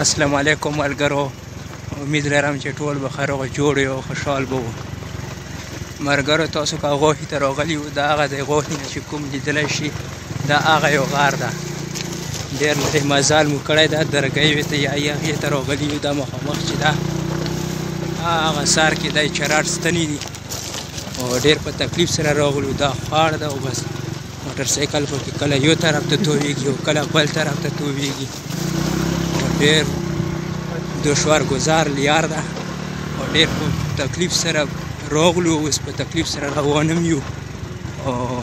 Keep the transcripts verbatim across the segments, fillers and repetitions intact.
السلام علیکم ملګرو، امید لرم چې ټول به ښه روغ جوړ یو او خوشحال به وو. ملګرو تاسو که غوښې ته راغلي یو، د هغه د غوښې نه چې کوم لیدلی شي دا هغه یو غار ده. ډېر لرې مزال مو کړی ده، درګۍ ته یا هغې ته راغلي یو. دا مخامخ چې ده هغه سر کې دی چرار ستنې دي او ډېر په تکلیف سره راغلو. دا خاړ ده او بس موټر سایکل پکې کله یو طرف ته تویږي او کله بل طرف ته تویږي. ډېر دشوار ګزار لیار ده او ډېر په تکلیف سره راغلو، اوس په تکلیف سره روان یو او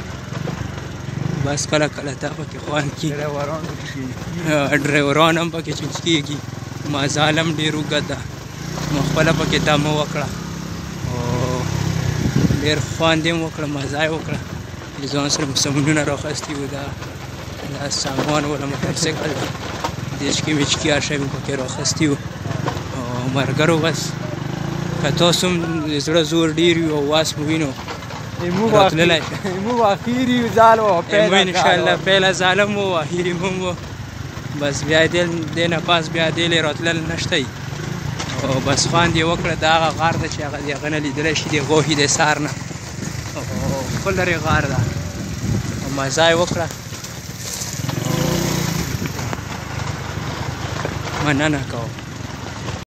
بس کله کله دا پکې خوند کېږي، ډریوران هم پکې چینج کېږي. مزال هم ډېر اوږد ده، نو خپله پکې دمه وکړه او ډېر خوند یې وکړه، مزه یې وکړه. ځان سره مو سامانونه راخیستي وو، دا دا سامان ولا موټر سایکل دېچکې ویچکې هر شی مې پکې راخیستي وو. او ملګرو بس که تاسو هم زړه زور ډېر وي او واس مو وینو راتللی انشاءالله پیله ظالم و اخري هم و، بس بیا دې نه پاس بیا دې راتلل نشته او بس خوند یې وکړه. دا هغه غار ده چې هغه د هغه نه لیدلی شي د غوښې د سار نه، او ښه لرې غار ده او مزه یې وکړه. مننه کوم.